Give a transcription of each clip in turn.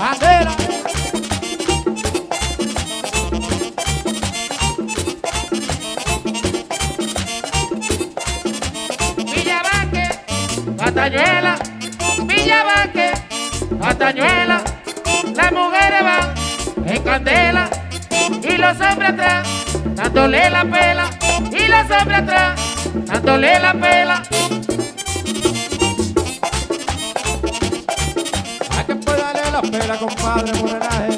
Bandera. Villabaque, Castañuela, Villabaque, Castañuela, las mujeres van en candela y los hombres atrás dándole la pela, y los hombres atrás dándole la pela. Hay que puede darle la pela, compadre, morenaje.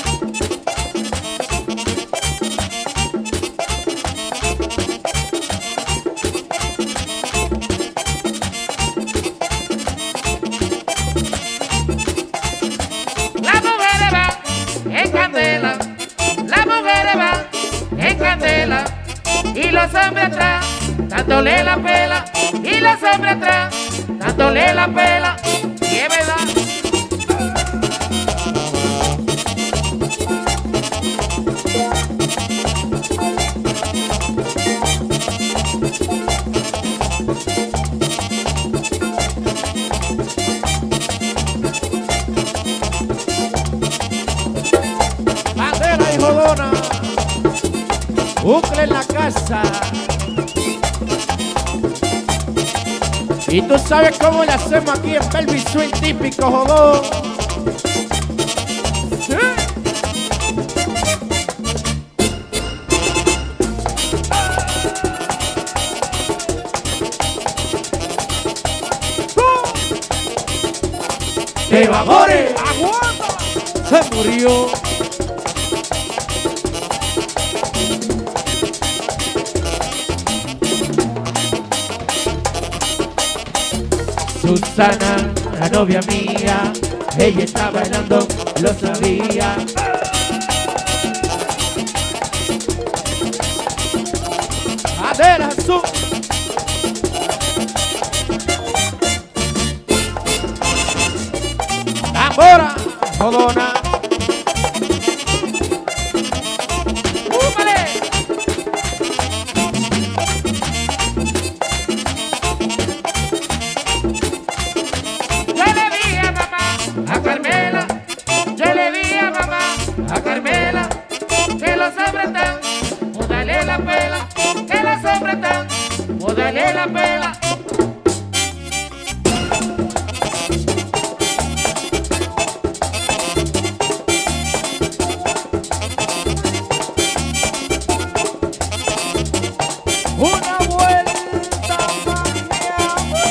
Las mujeres van en candela, las mujeres van en candela y los hombres atrás dándole la pela, y los hombres atrás dándole la pela. Y es verdad. Bandera y jodona. Bucle en la casa. Y tú sabes cómo le hacemos aquí en Pelvis Swing típico, jodón. ¿Sí? ¡Evapore! ¡Aguanta! Se murió. Susana, la novia mía, ella está bailando, lo sabía. Bandera azul. Tambora, jodona. ¡Úpale! Yo le vi a mamá, a Carmela, yo le vi a mamá, a Carmela, que los hombres están, o dale la pela, que los hombres están, o dale la pela. Una vuelta más, mi amor.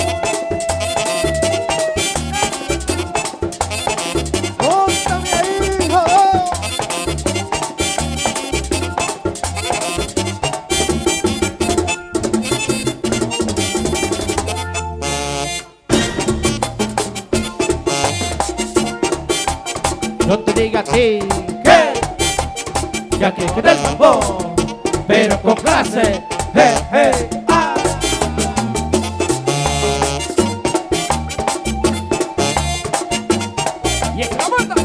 Póntame ahí, jodón. No te diga a ti que ya que del mambo, pero con clase, ah. Y es que la banda.